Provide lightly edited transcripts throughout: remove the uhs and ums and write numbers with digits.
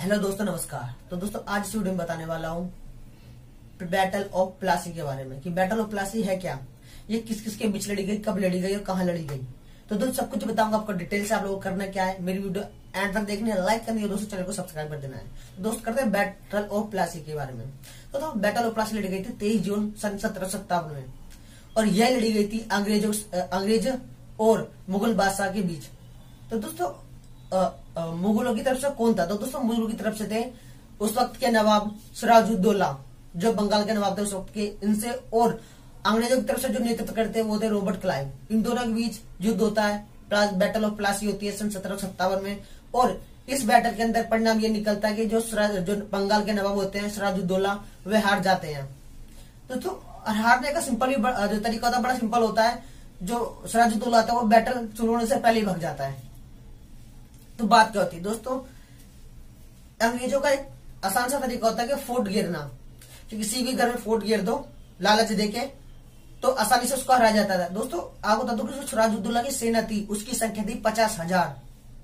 Hello दोस्तों, नमस्कार। तो दोस्तों आज इस वीडियो में बताने वाला हूँ बैटल ऑफ प्लासी के बारे में कि बैटल ऑफ प्लासी है क्या, ये किस किस के बीच लड़ी गई, कब लड़ी गई और कहाँ लड़ी गई। तो दोस्तों सब कुछ बताऊंगा आपको डिटेल से। आप लोगों को करना क्या है, मेरी वीडियो एंड तक देखनी है, लाइक करनी है, दोस्तों चैनल को सब्सक्राइब कर देना है। तो दोस्त करते हैं बैटल ऑफ प्लासी के बारे में। तो बैटल ऑफ प्लासी लड़ी गई थी 23 जून सन 1757 में, और यह लड़ी गई थी अंग्रेज और मुगल बादशाह के बीच। तो दोस्तों मुगलों की तरफ से कौन था? तो दोस्तों मुगलों की तरफ से थे उस वक्त के नवाब सिराजुद्दौला, जो बंगाल के नवाब थे उस वक्त के, इनसे, और अंग्रेजों की तरफ से जो नेतृत्व करते हैं वो थे रॉबर्ट क्लाइव। इन दोनों के बीच युद्ध होता है, बैटल ऑफ प्लासी होती है सन 1757 में। और इस बैटल के अंदर परिणाम ये निकलता है कि जो बंगाल के नवाब होते हैं सिराजुद्दौला, वे हार जाते हैं। तो हारने का सिंपल जो तरीका होता है बड़ा सिंपल होता है। जो सिराजुद्दौला होता है वो बैटल शुरू होने से पहले ही भाग जाता है। तो बात क्या होती है दोस्तों, अंग्रेजों का एक आसान सा तरीका होता है कि फोर्ट गिरना, कि किसी भी घर में फोर्ट गिर दो लालच देके, तो आसानी से उसको हराया जाता था। दोस्तों आपको बता दो कि सिराजुद्दौला की सेना थी, उसकी संख्या थी 50,000,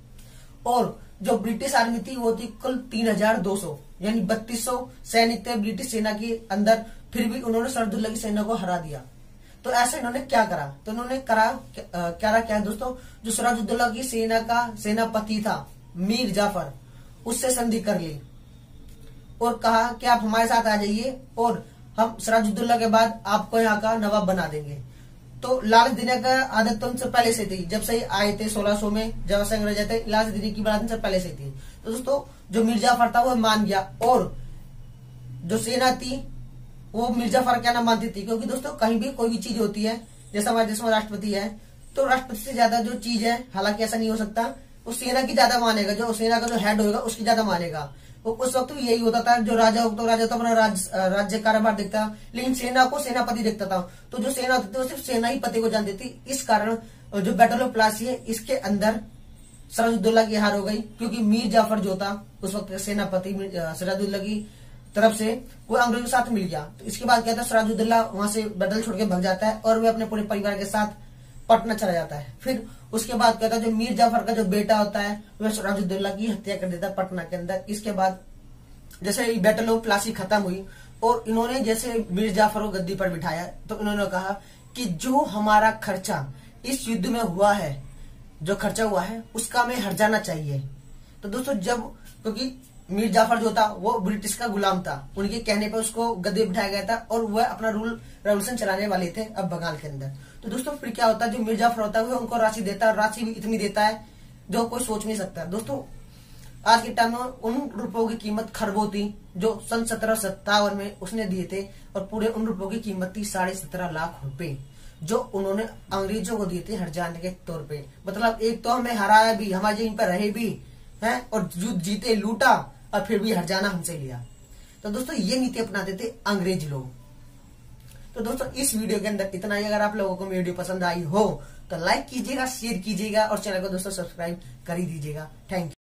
और जो ब्रिटिश आर्मी थी वो थी कुल 3,200, यानी 3200 सैनिक थे ब्रिटिश सेना के अंदर। फिर भी उन्होंने सिराजुद्दौला की सेना को हरा दिया। तो ऐसे इन्होंने क्या करा? तो इन्होंने क्या दोस्तों, जो सिराजुद्दौला की सेना का सेनापति था मीर जाफर, उससे संधि कर ली और कहा कि आप हमारे साथ आ जाइए और हम सिराजुद्दौला के बाद आपको यहाँ का नवाब बना देंगे। तो लालच देने का आदत तो उनसे पहले से थी, जब से आए थे 1600 में, जब से अंग्रेज थे, लालच देने की बात उनसे पहले से थी। तो दोस्तों जो मीर जाफर था वो मान गया, और जो सेना थी वो मीर जाफर क्या नाम मानती थी, क्योंकि दोस्तों कहीं भी कोई भी चीज होती है, जैसा हमारे देश में राष्ट्रपति है, तो राष्ट्रपति से ज्यादा जो चीज है, हालांकि ऐसा नहीं हो सकता, वो सेना की ज्यादा मानेगा, जो सेना का जो हेड होगा उसकी ज्यादा मानेगा। तो उस वक्त तो यही होता था, जो राजा हो तो राजा तो अपना राज्य कारोबार देखता, लेकिन सेना को सेनापति देखता था। तो जो सेना होती थी वो सिर्फ सेना ही पति को जानती थी। इस कारण जो बैटल ऑफ प्लासी है, इसके अंदर सिराजुद्दौला की हार हो गई, क्योंकि मीर जाफर जो था उस वक्त सेनापति सिराजुद्दौला की तरफ से, वो अंग्रेजों के साथ मिल गया। तो इसके बाद क्या था, सिराजुद्दौला वहां से बैटल छोड़ के भाग जाता है और वह अपने पूरे परिवार के साथ पटना चला जाता है। फिर उसके बाद क्या था, जो मीर जाफर का जो बेटा होता है वह सिराजुद्दौला की हत्या कर देता है पटना के अंदर। इसके बाद जैसे बैटल ऑफ प्लासी खत्म हुई और इन्होंने जैसे मीर जाफर को गद्दी पर बिठाया, तो इन्होंने कहा कि जो हमारा खर्चा इस युद्ध में हुआ है, जो खर्चा हुआ है उसका हमें हट जाना चाहिए। तो दोस्तों क्योंकि मीर जाफर जो था वो ब्रिटिश का गुलाम था, उनके कहने पर उसको गद्दे बिठाया गया था और वह अपना रेवोल्यूशन चलाने वाले थे अब बंगाल के अंदर। तो दोस्तों फिर क्या होता है, जो मीर जाफर होता है वो उनको राशि देता है, राशि भी इतनी देता है जो कोई सोच नहीं सकता। दोस्तों आज के टाइम में उन रुपयों की कीमत खरबों थी, जो सन 1757 में उसने दिए थे, और पूरे उन रुपयों की कीमत थी 17.5 लाख रुपए, जो उन्होंने अंग्रेजों को दिए थे हर जाने के तौर पे। मतलब एक तो हमें हराया भी, हमारे जमीन पर रहे भी है, और युद्ध जीते, लूटा, और फिर भी हरजाना हमसे लिया। तो दोस्तों ये नीति अपनाते थे अंग्रेज लोग। तो दोस्तों इस वीडियो के अंदर इतना ही। अगर आप लोगों को मेरी वीडियो पसंद आई हो तो लाइक कीजिएगा, शेयर कीजिएगा और चैनल को दोस्तों सब्सक्राइब कर ही दीजिएगा। Thank you.